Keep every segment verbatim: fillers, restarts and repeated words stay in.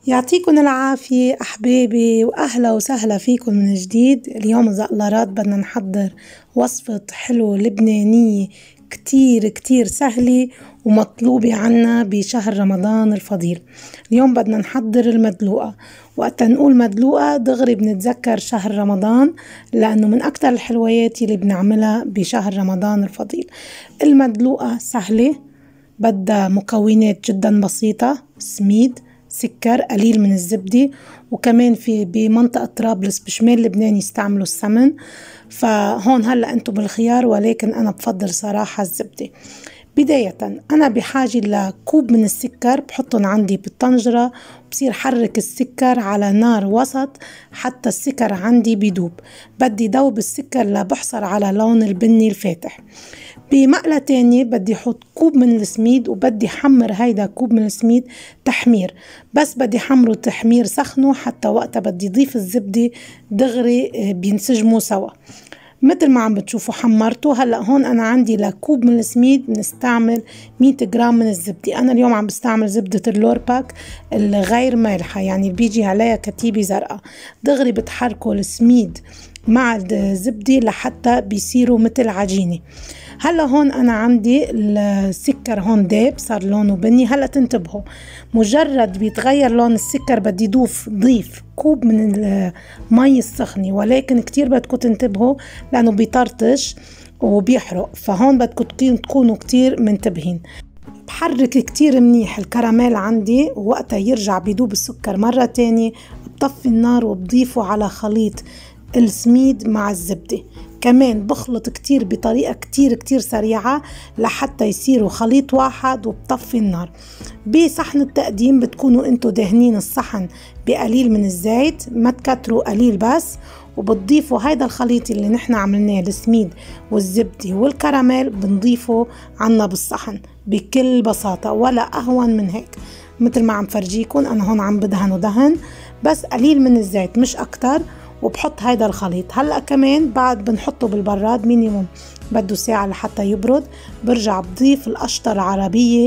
يعطيكم العافية أحبابي، وأهلا وسهلا فيكم من جديد. اليوم زقلرات بدنا نحضر وصفة حلوة لبنانية كتير كتير سهلة ومطلوبة عنا بشهر رمضان الفضيل. اليوم بدنا نحضر المدلوقة. وقت نقول مدلوقة دغري بنتذكر شهر رمضان، لأنه من أكتر الحلويات اللي بنعملها بشهر رمضان الفضيل. المدلوقة سهلة، بدها مكونات جدا بسيطة: سميد، سكر، قليل من الزبدة، وكمان في بمنطقة طرابلس بشمال لبنان يستعملوا السمن، فهون هلأ انتو بالخيار، ولكن أنا بفضل صراحة الزبدة. بداية أنا بحاجة لكوب من السكر، بحطهم عندي بالطنجرة، بصير حرك السكر على نار وسط حتى السكر عندي بيدوب. بدي دوب السكر لبحصل على لون البني الفاتح. بمقلة تانية بدي حط كوب من السميد، وبدي حمر هيدا كوب من السميد تحمير، بس بدي حمره تحمير سخنه حتى وقتها بدي ضيف الزبدة دغري بينسجموا سوا. مثل ما عم بتشوفوا حمرته. هلأ هون أنا عندي لكوب من السميد بنستعمل مية جرام من الزبدة. أنا اليوم عم بستعمل زبدة اللورباك الغير مالحة، يعني بيجي عليها كتيبة زرقاء. دغري بتحركوا السميد مع الزبدة لحتى بيصيروا مثل عجينة. هلا هون أنا عندي السكر هون داب، صار لونه بني. هلا تنتبهوا، مجرد بيتغير لون السكر بدي دوف ضيف كوب من المي السخنة، ولكن كتير بدكم تنتبهوا لأنه بيطرطش وبيحرق، فهون بدكم تكونوا كتير منتبهين. بحرك كتير منيح الكراميل عندي، ووقتها يرجع بيدوب السكر مرة تانية بطفي النار وبضيفه على خليط السميد مع الزبدة. كمان بخلط كتير بطريقة كتير كتير سريعة لحتى يصيروا خليط واحد، وبطفي النار. بصحن التقديم بتكونوا انتو دهنين الصحن بقليل من الزيت، ما تكتروا، قليل بس، وبتضيفوا هيدا الخليط اللي نحن عملناه السميد والزبدة والكراميل، بنضيفه عنا بالصحن بكل بساطة، ولا أهون من هيك. مثل ما عم فرجيكم أنا هون عم بدهن ودهن، بس قليل من الزيت مش أكتر، وبحط هيدا الخليط. هلأ كمان بعد بنحطه بالبراد مينيموم بده ساعة لحتى يبرد. برجع بضيف القشطة العربية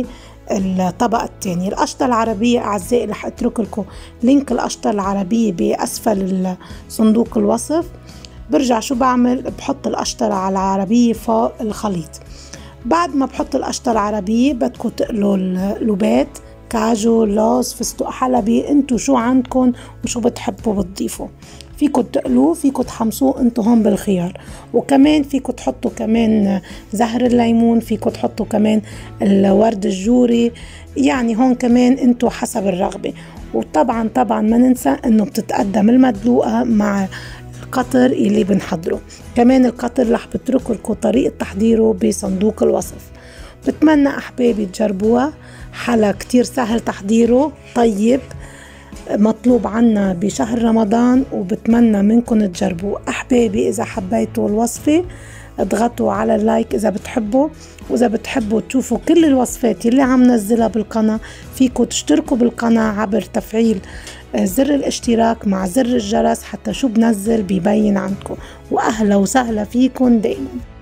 الطبقة الثانية. القشطة العربية أعزائي رح أترك لكم لينك القشطة العربية بأسفل صندوق الوصف. برجع شو بعمل؟ بحط القشطة العربية فوق الخليط. بعد ما بحط القشطة العربية بدكم تقلوا اللوبات، كاجو، لوز، فستق حلبي، انتو شو عندكم وشو بتحبوا بتضيفوا. فيكم تقلوه، فيكم تحمصوه انتو هون بالخيار، وكمان فيكم تحطوا كمان زهر الليمون، فيكم تحطوا كمان الورد الجوري، يعني هون كمان انتو حسب الرغبة. وطبعا طبعا ما ننسى انه بتتقدم المدلوقة مع القطر اللي بنحضره. كمان القطر رح بترك لكم طريقة تحضيره بصندوق الوصف. بتمنى أحبابي تجربوها، حلا كتير سهل تحضيره، طيب، مطلوب عنا بشهر رمضان، وبتمنى منكم تجربوه. أحبابي إذا حبيتوا الوصفة اضغطوا على اللايك إذا بتحبوا، وإذا بتحبوا تشوفوا كل الوصفات اللي عم نزلها بالقناة فيكم تشتركوا بالقناة عبر تفعيل زر الاشتراك مع زر الجرس حتى شو بنزل بيبين عندكم. وأهلا وسهلا فيكم دايما.